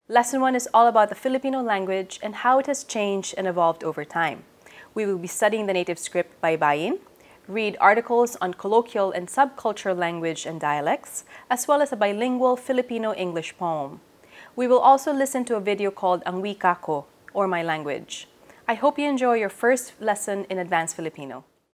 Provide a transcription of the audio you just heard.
Lesson 1 is all about the Filipino language and how it has changed and evolved over time. We will be studying the native script Baybayin, read articles on colloquial and subcultural language and dialects, as well as a bilingual Filipino-English poem. We will also listen to a video called Ang Wika Ko, or My Language. I hope you enjoy your first lesson in Advanced Filipino.